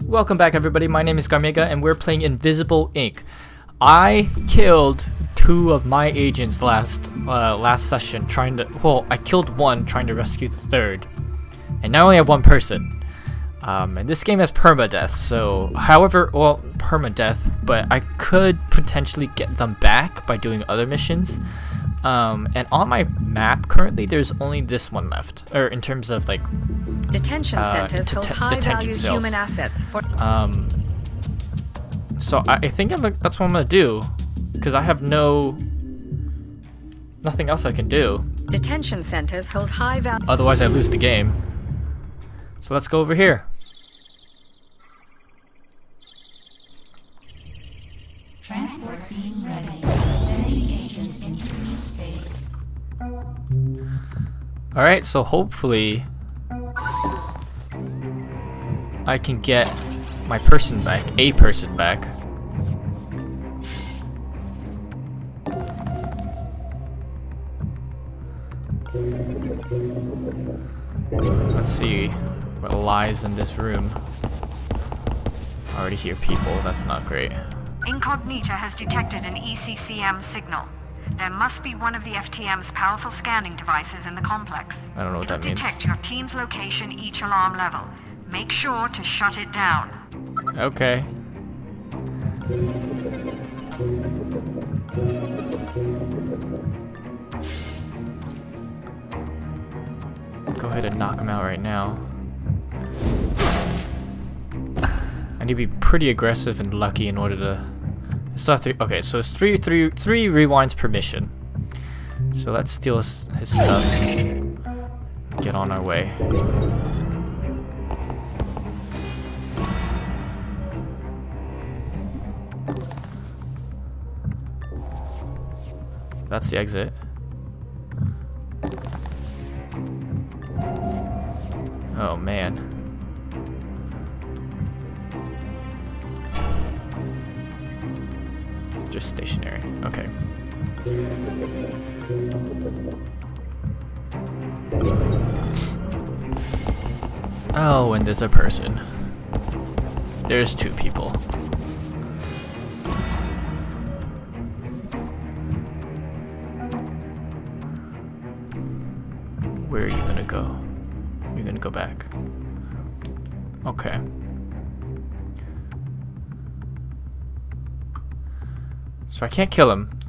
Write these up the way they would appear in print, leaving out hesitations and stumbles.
Welcome back, everybody. My name is Garmega, and we're playing Invisible, Inc. I killed two of my agents last session I killed one trying to rescue the third. And now I only have one person. And this game has permadeath, so permadeath, but I could potentially get them back by doing other missions. And on my map currently there's only this one left, or in terms of like detention centers hold high-value human assets for so I think that's what I'm gonna do, because I have nothing else I can do. Detention centers hold high value. Otherwise I lose the game. So let's go over here. Transport being ready. Sending agents into deep space. Alright, so hopefully I can get my person back, a person back. Let's see what lies in this room. I already hear people, that's not great. Incognita has detected an ECCM signal. There must be one of the FTM's powerful scanning devices in the complex. I don't know what that means. It'll detect your team's location each alarm level. Make sure to shut it down. Okay. Go ahead and knock him out right now. I need to be pretty aggressive and lucky in order to start three. Okay, so it's three rewinds per mission. So let's steal his stuff. Get on our way. That's the exit. Oh man. It's just stationary. Okay. Oh, and there's a person. There's two people. Where are you gonna go? You're gonna go back. Okay. So I can't kill him.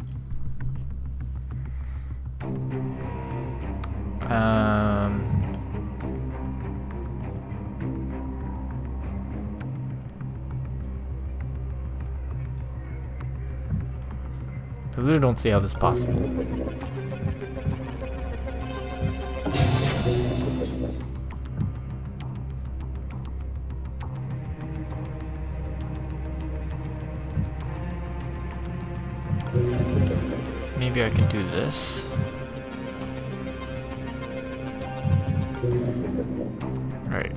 I really don't see how this is possible. Maybe I can do this. Right.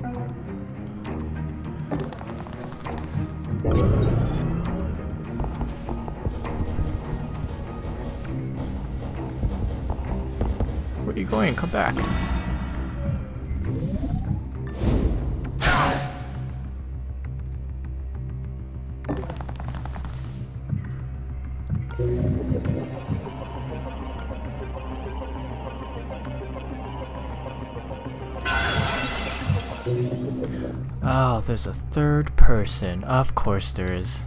Where are you going? Come back. Oh, there's a third person. Of course there is.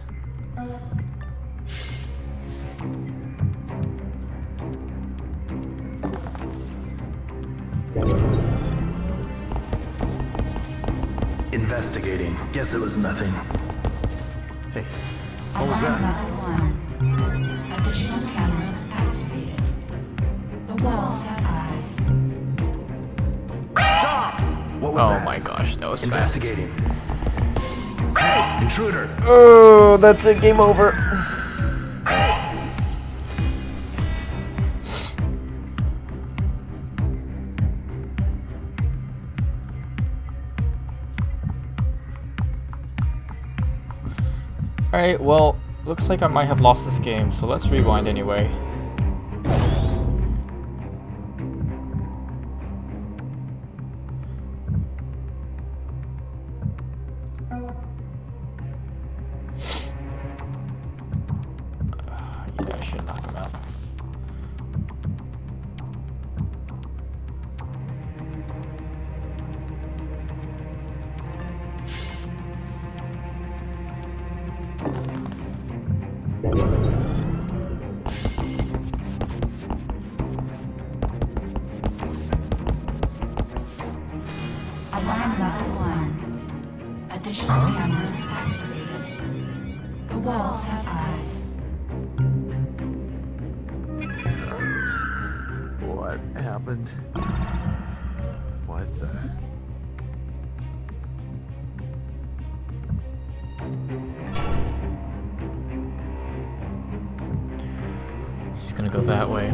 Investigating. Guess it was nothing. Hey, what was that? Level 1. Additional cameras activated. The walls have eyes. Stop! What was that? Oh my gosh, that was Investigating. Hey, intruder! Oh, that's it. Game over. Alright, well, looks like I might have lost this game, so let's rewind anyway. Yeah, I should knock him out. Alarm level 1. Additional cameras activated. The walls have eyes. What happened? What the? He's gonna go that way.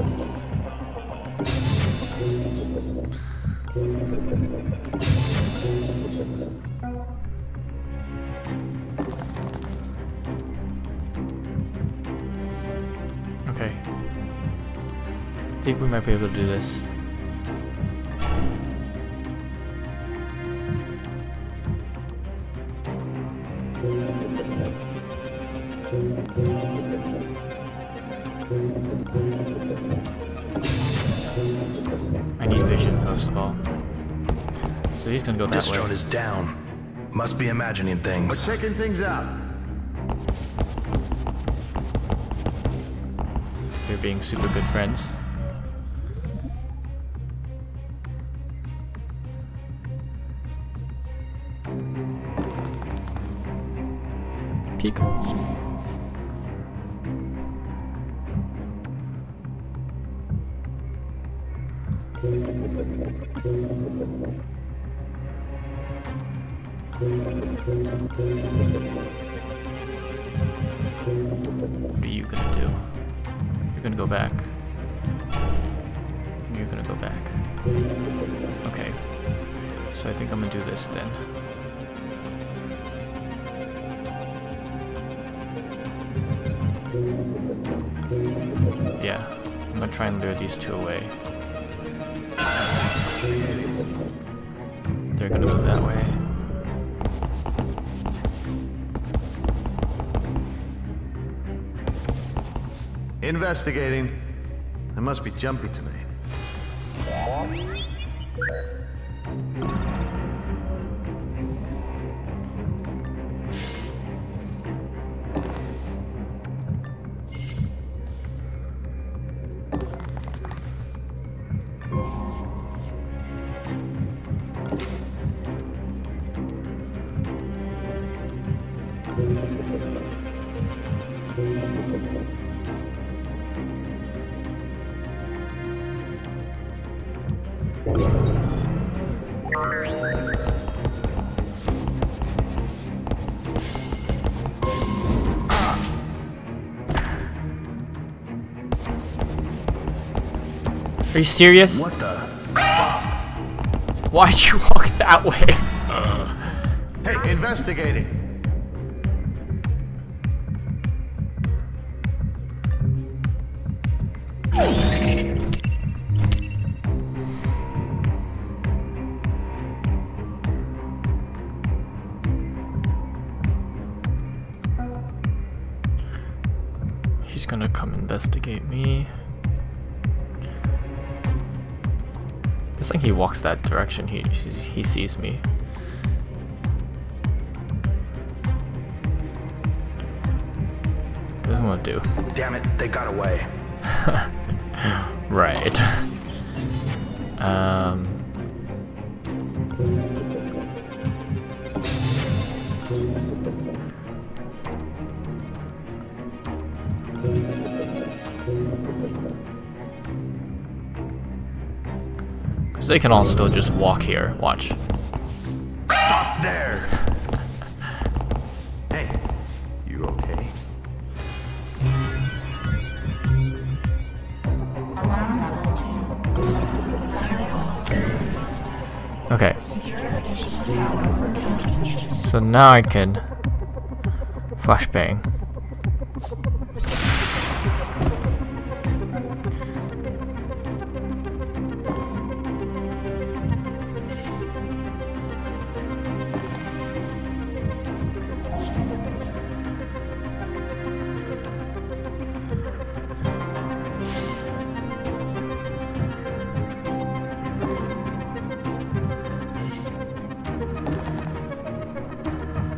Okay. I think we might be able to do this. I need vision most of all. So he's gonna go that This way. drone is down. Must be imagining We're things. checking things out. They're being super good friends. Peek. What are you gonna do? You're gonna go back. You're gonna go back. Okay. So I think I'm gonna do this then. Yeah. I'm gonna try and lure these two away. They're gonna go that way. Investigating. I must be jumpy tonight. Are you serious? What the? Why'd you walk that way? Hey, investigating. He's gonna come investigate me. It's like he walks that direction, he sees me. What does he want to do? Damn it, they got away. Right. Because they can all still just walk here. Watch. Stop there! Hey, you okay? Alarm level 2. Firewalls. Okay. Secure additional power for countermeasures. So now I can flashbang.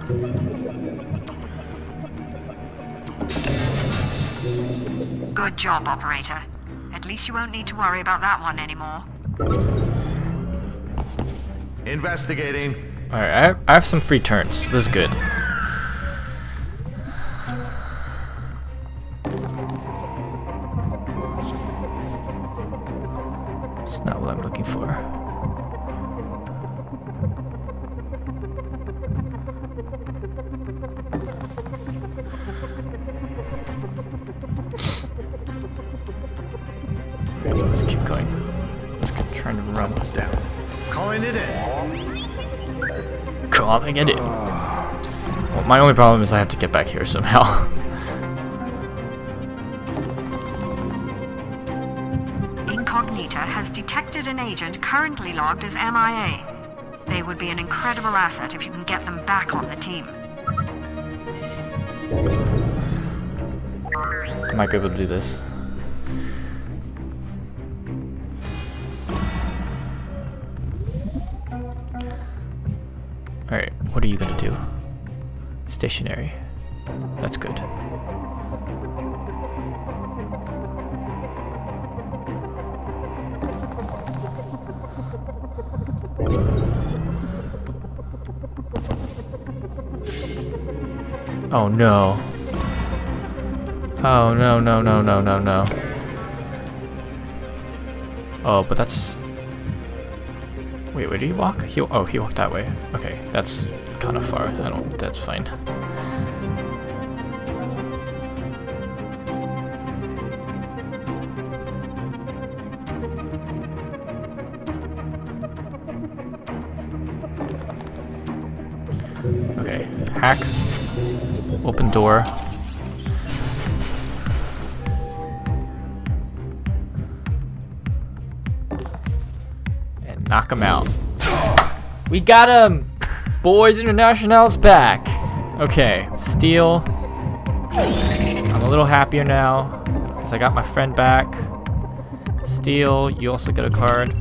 Good job, operator. At least you won't need to worry about that one anymore. Investigating. Alright, I have some free turns. This is good. It's not what I'm looking for. Let's keep going. Let's keep trying to run. Someone's down. Calling it in. Calling it in. Well, my only problem is I have to get back here somehow. Incognita has detected an agent currently logged as MIA. They would be an incredible asset if you can get them back on the team. I might be able to do this. Alright, what are you gonna do? Stationary. That's good. Oh no. Oh no, no, no, no, no, no. Oh, but that's... Wait, where did he walk? He walked that way. Okay, that's kind of far. That's fine. Okay, hack. Open door. And knock him out. We got him! Boys International's back! Okay, steal. I'm a little happier now, because I got my friend back. Steal, you also get a card.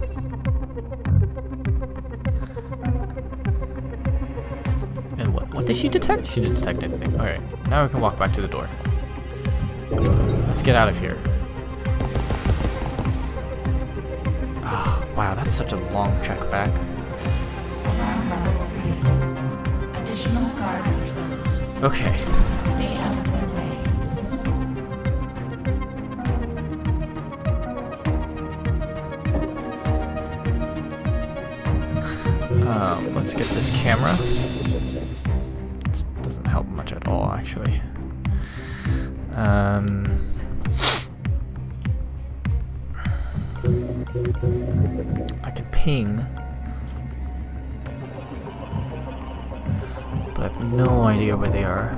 And what did she detect? She didn't detect anything. Alright, now we can walk back to the door. Let's get out of here. Oh, wow, that's such a long trek back. Alarm level 3. Additional guard patrols. Okay. Stay out of their way. Let's get this camera. This doesn't help much at all, actually. I can ping, but I have no idea where they are.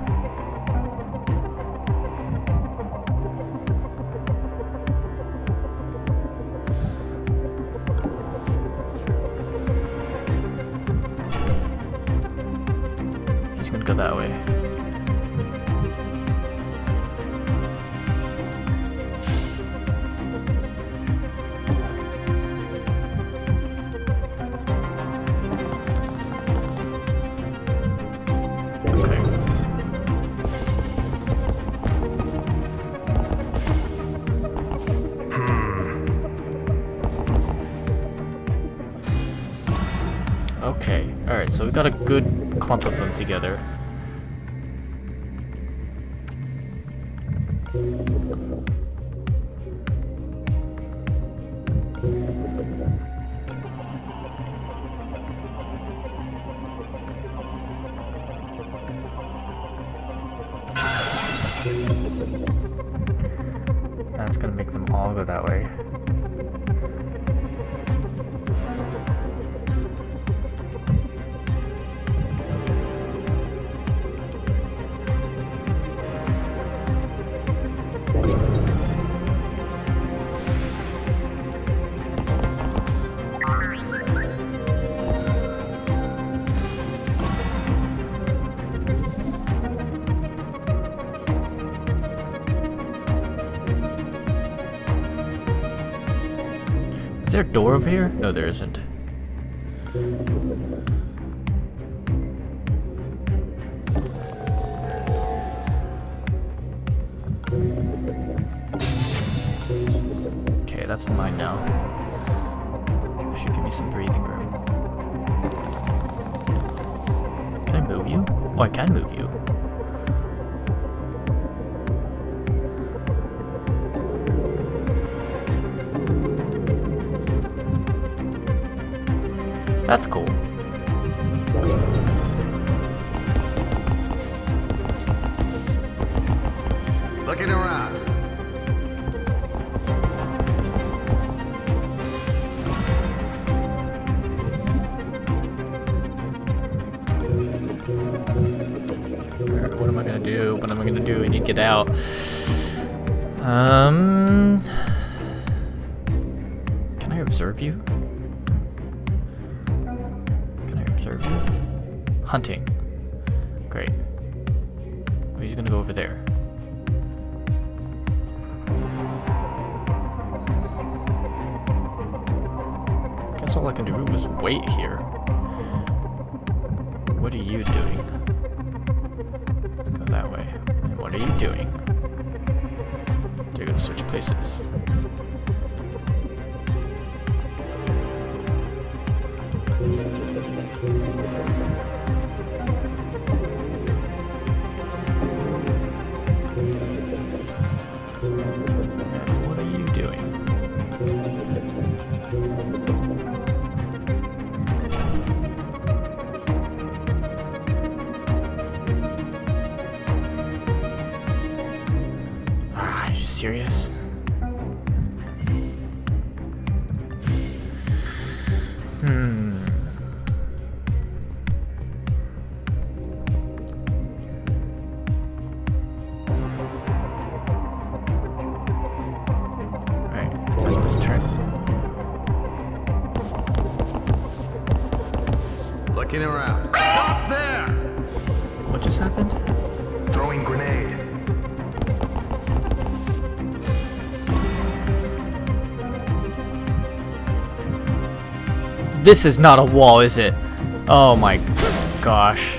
He's gonna go that way. Okay, alright, so we got a good clump of them together. That's gonna make them all go that way. Is there a door over here? No, there isn't. that's mine now. That should give me some breathing room. Can I move you? Oh, I can move you. That's cool. Looking around. What am I gonna do? What am I gonna do? I need to get out. Can I observe you? Can I observe you? Hunting. Great. Oh, he's gonna go over there. Guess all I can do is wait here. What are you doing? Go that way. And what are you doing? They're gonna switch places. And what are you doing? Are you serious? Alright, let's end this turn. Looking around. Stop there! What just happened? Throwing grenade. This is not a wall, is it? Oh my gosh.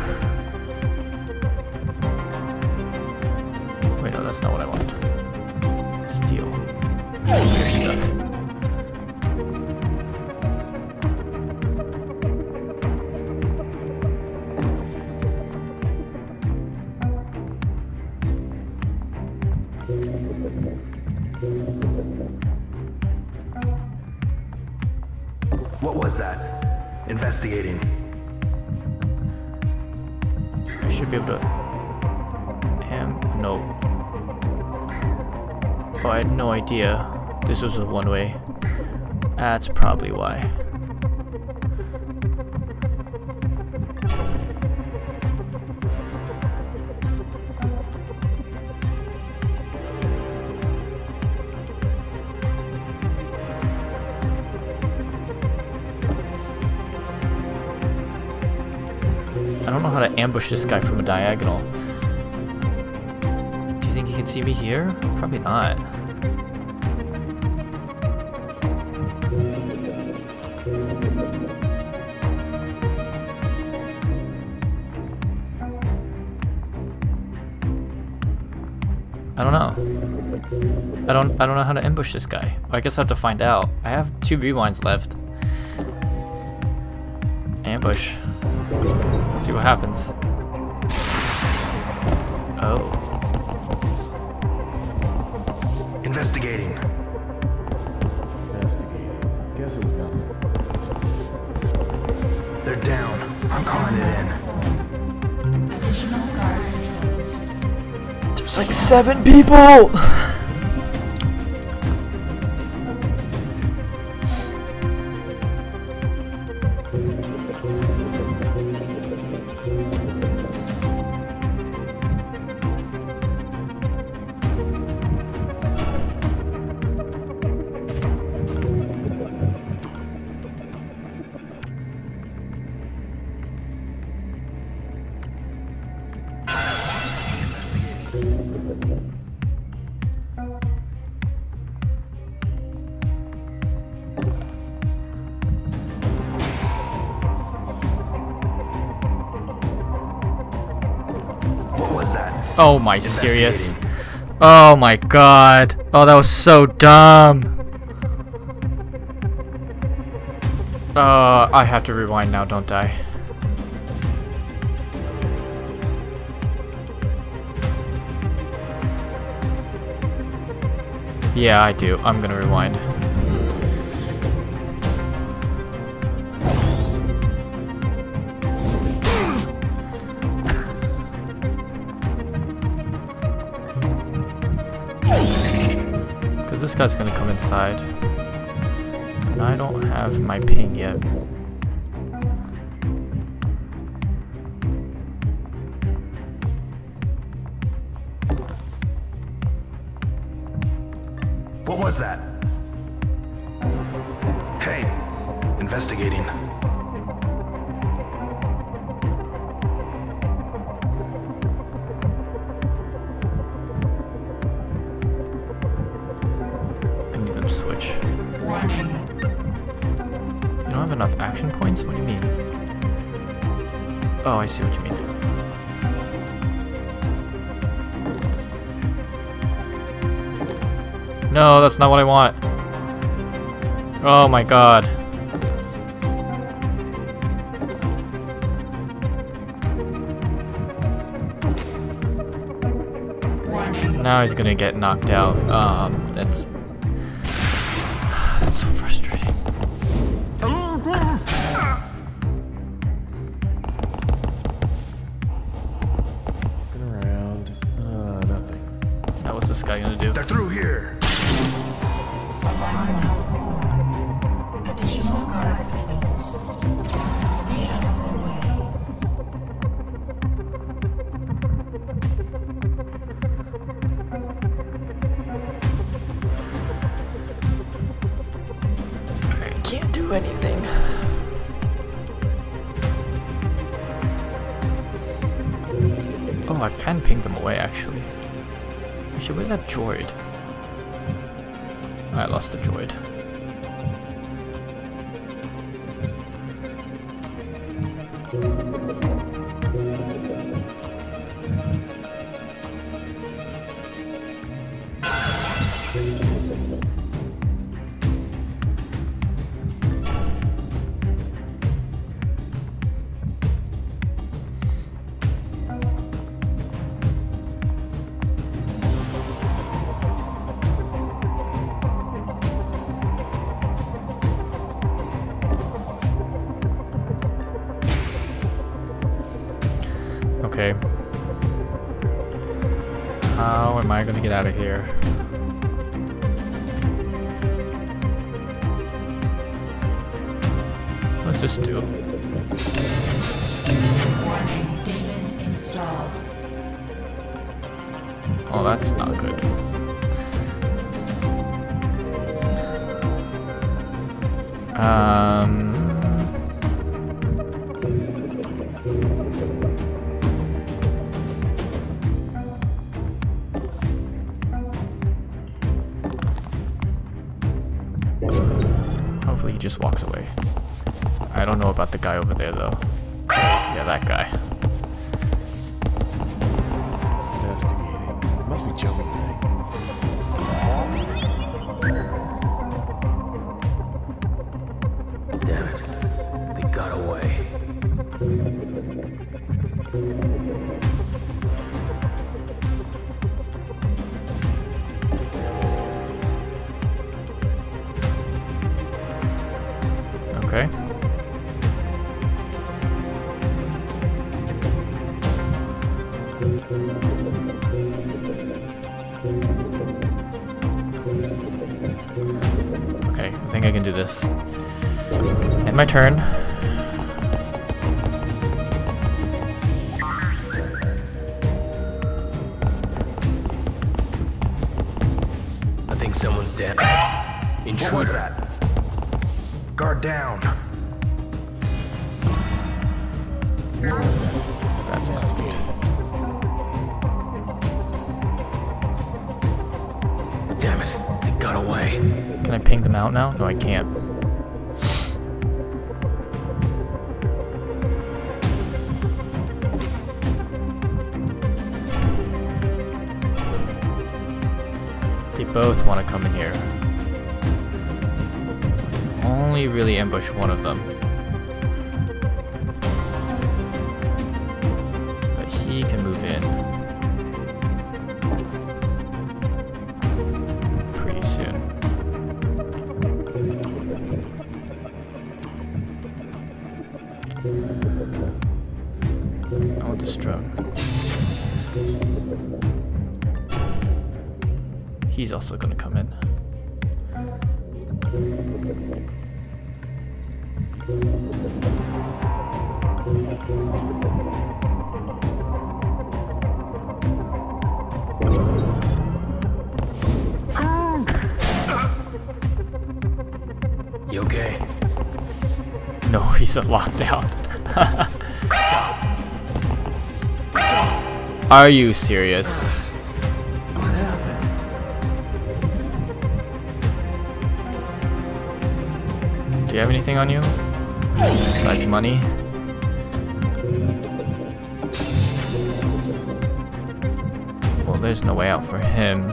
Wait, no, that's not what I want. Steal. Your stuff. What was that? Investigating. I should be able to... no. Oh, I had no idea this was a one-way. That's probably why. I don't know how to ambush this guy from a diagonal. Do you think he can see me here? Probably not. I don't know. I don't know how to ambush this guy. I guess I have to find out. I have 2 rewinds left. Ambush. Let's see what happens. Oh. Investigating. Guess it was nothing. They're down. I'm calling it in. Additional guard controls. There's like 7 people! What was that? Oh my serious. Oh my god. Oh, that was so dumb. I have to rewind now, don't I? Yeah, I do. I'm gonna rewind. Because this guy's gonna come inside. And I don't have my ping yet. What was that? Hey, investigating. I need them to switch. You don't have enough action points? What do you mean? Oh, I see what you mean. No, that's not what I want. Oh my god. Now he's gonna get knocked out. That's so frustrating. Looking around. Nothing. Now what's this guy gonna do? They're through here. Additional guard patrols. Stay out of their way. I can't do anything. Oh, I can ping them away actually. Actually, where's that droid? I lost the droid. Okay. How am I gonna get out of here? What's this do? Warning, demon installed. Oh, that's not good. Hopefully he just walks away. I don't know about the guy over there though. Yeah, that guy. Investigating. Must be jumping right. Damn it. They got away. Okay. Okay, I think I can do this. And my turn. I think someone's dead. Intruder. What was that? Guard down. That's not good. Damn it. They got away. Can I ping them out now? No, I can't. They both want to come in here. only really ambush one of them. But he can move in pretty soon. I want this drone. He's also gonna come in. You okay? No, he's locked out. Stop. Are you serious? What happened? Do you have anything on you? Besides money? Well, there's no way out for him.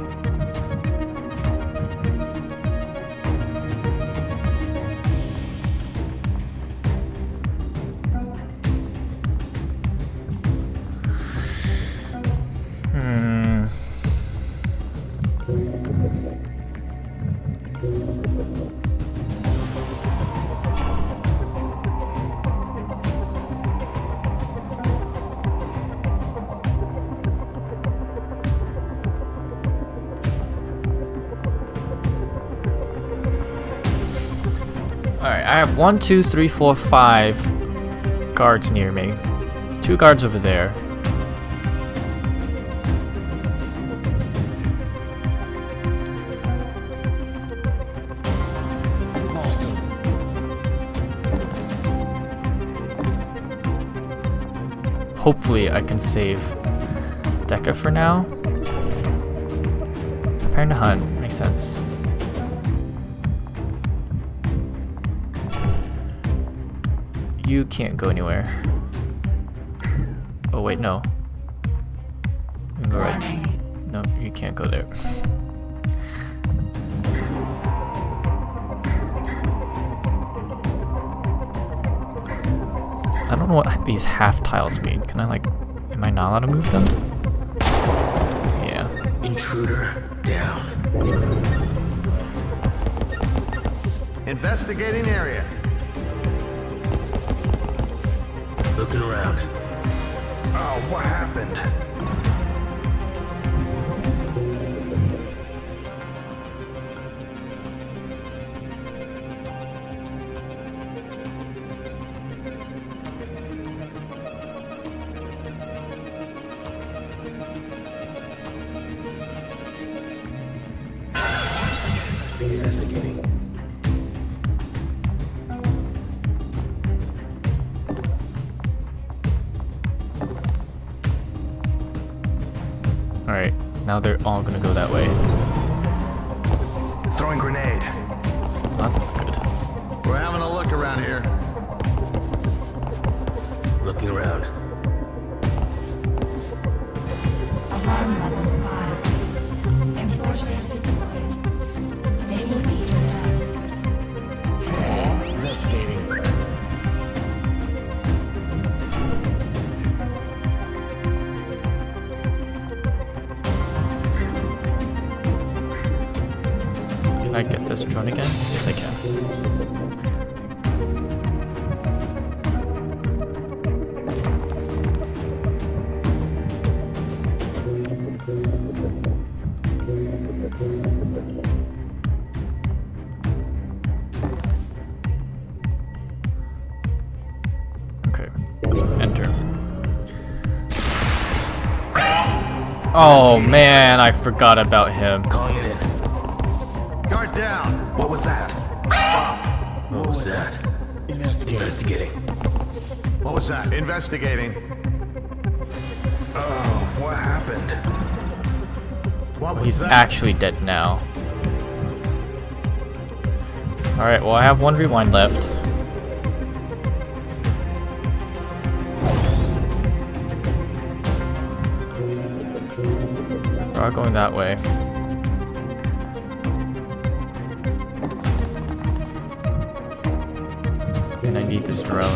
Alright, I have 1, 2, 3, 4, 5 guards near me. 2 guards over there. Lost him. Hopefully I can save Deca for now. Preparing to hunt, makes sense. You can't go anywhere. Oh wait, no. You can go right. No, you can't go there. I don't know what these half tiles mean. Can I like, am I not allowed to move them? Yeah. Intruder down. Investigating area. Looking around. Oh, what happened? Investigating. Alright, now they're all gonna go that way. Throwing grenade. Well, that's not good. We're having a look around here. Looking around. Alarm level 5. Enforcers deployed. They will be your death. Investigating. Can I get this drone again? Yes, I can. Okay, enter. Oh man, I forgot about him. Calling it in. Guard down. What was that? Stop. What was that? Investigating. What was that? Investigating. Oh, what happened? What was He's that? actually dead now. Alright, well I have 1 rewind left. We're all going that way. need this drone.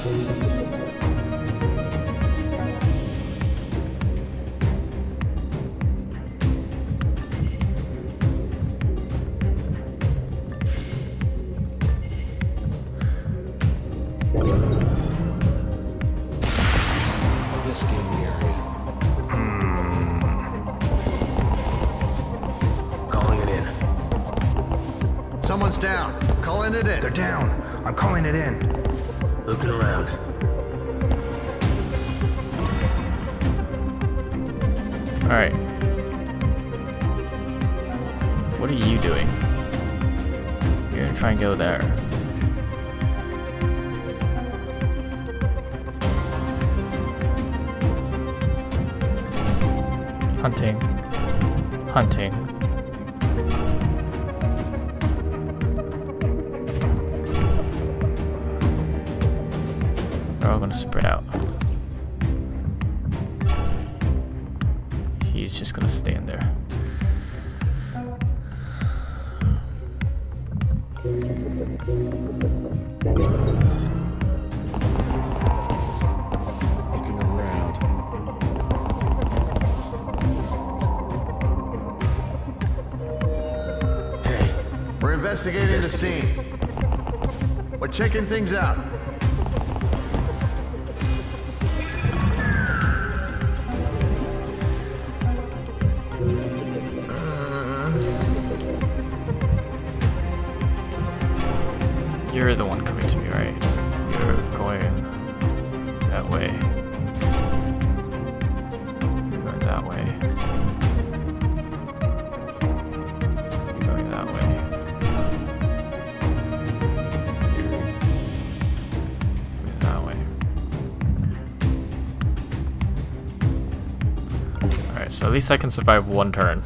Calling it in. Someone's down. Calling it in. They're down. I'm calling it in. Looking around. Alright. What are you doing? You're gonna try and go there. Hunting. Hunting. They're all gonna spread out. He's just gonna stay in there. Looking around. Hey, We're investigating the scene. We're checking things out. You're the one coming to me, right? You're going that way. You're going that way. You're going that way. You're going that way. Alright, so at least I can survive one turn.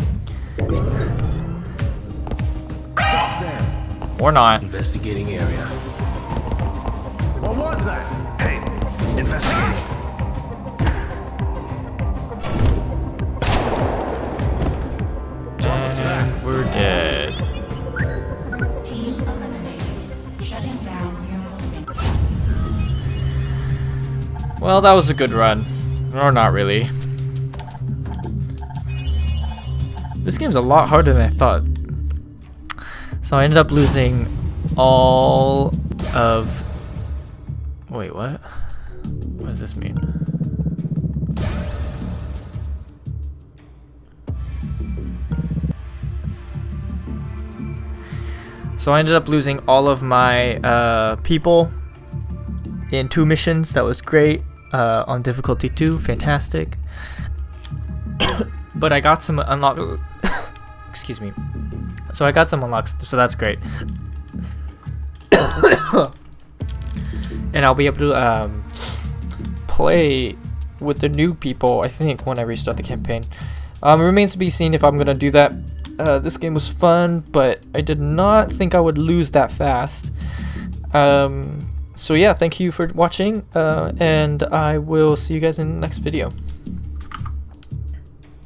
stop there. Or not. Investigating area. What was that? Hey, investigating. And we're dead. Team eliminated. Shutting down neural sync. Well, that was a good run. Or not really. This game's a lot harder than I thought. So I ended up losing all of... Wait, what? What does this mean? So I ended up losing all of my people in 2 missions. That was great. On difficulty 2, fantastic. But I got some unlock. Excuse me. So I got some unlocks, so that's great. And I'll be able to play with the new people, I think, when I restart the campaign. It remains to be seen if I'm gonna do that. This game was fun, but I did not think I would lose that fast. So yeah, thank you for watching, and I will see you guys in the next video.